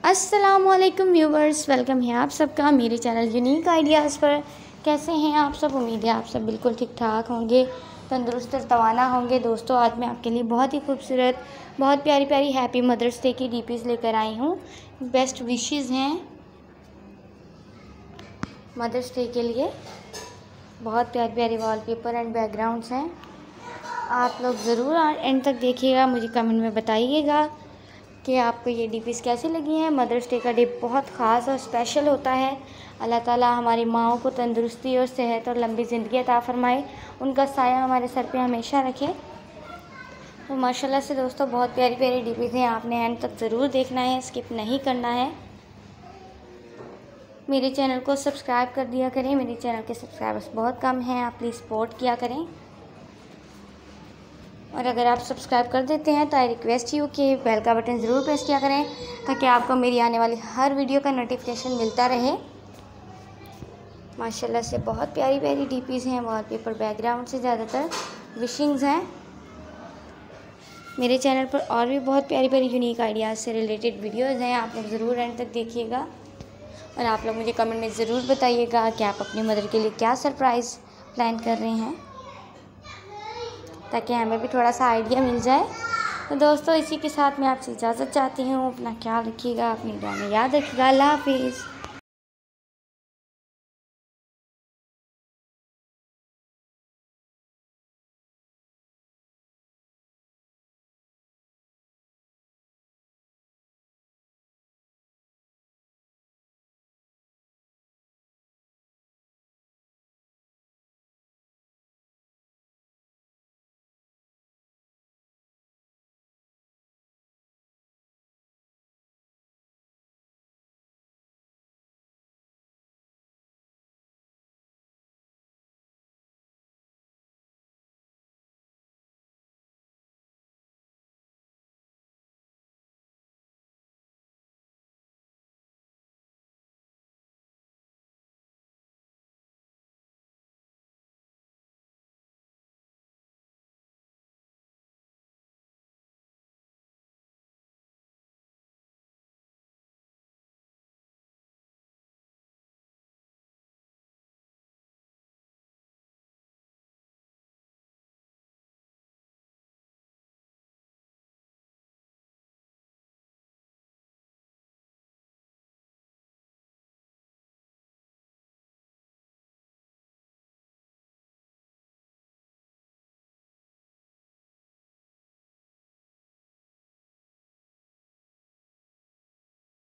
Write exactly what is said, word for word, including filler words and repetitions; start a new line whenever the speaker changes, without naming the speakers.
अस्सलामुअलैकुम viewers, welcome है आप सबका मेरे चैनल यूनिक आइडियाज़ पर। कैसे हैं आप सब? उम्मीद है आप सब बिल्कुल ठीक ठाक होंगे, तंदुरुस्त और तवाना होंगे। दोस्तों, आज मैं आपके लिए बहुत ही खूबसूरत, बहुत प्यारी प्यारी हैप्पी मदर्स डे की डीपीज़ लेकर आई हूँ। बेस्ट विशेज़ हैं मदर्स डे के लिए। बहुत प्यारी प्यारी वॉलपेपर एंड बैकग्राउंड्स हैं। आप लोग ज़रूर एंड तक देखिएगा, मुझे कमेंट में बताइएगा कि आपको ये डीपीज़ कैसी लगी हैं। मदर्स डे का डे बहुत ख़ास और स्पेशल होता है। अल्लाह ताला हमारी माओं को तंदुरुस्ती और सेहत और लंबी ज़िंदगी अता फ़रमाए, उनका साया हमारे सर पे हमेशा रखे। तो माशाल्लाह से दोस्तों, बहुत प्यारी प्यारी डीपीज़ हैं। आपने एंड तक ज़रूर देखना है, स्किप नहीं करना है। मेरे चैनल को सब्सक्राइब कर दिया करें। मेरे चैनल के सब्सक्राइबर्स बहुत कम हैं, आप प्लीज़ सपोर्ट किया करें। और अगर आप सब्सक्राइब कर देते हैं तो आई रिक्वेस्ट यू कि बेल का बटन ज़रूर प्रेस किया करें, ताकि आपको मेरी आने वाली हर वीडियो का नोटिफिकेशन मिलता रहे। माशाल्लाह से बहुत प्यारी प्यारी डीपीज़ हैं। वॉलपेपर बैकग्राउंड से ज़्यादातर विशिंग्स हैं। मेरे चैनल पर और भी बहुत प्यारी प्यारी यूनिक आइडियाज़ से रिलेटेड वीडियोज़ हैं। आप लोग ज़रूर एंड तक देखिएगा और आप लोग मुझे कमेंट में ज़रूर बताइएगा कि आप अपनी मदर के लिए क्या सरप्राइज़ प्लान कर रहे हैं, ताकि हमें भी थोड़ा सा आइडिया मिल जाए। तो दोस्तों, इसी के साथ मैं आपसे इजाज़त चाहती हूँ। अपना ख्याल रखिएगा, अपनी दुआ में याद रखिएगा। अल्लाह हाफिज़।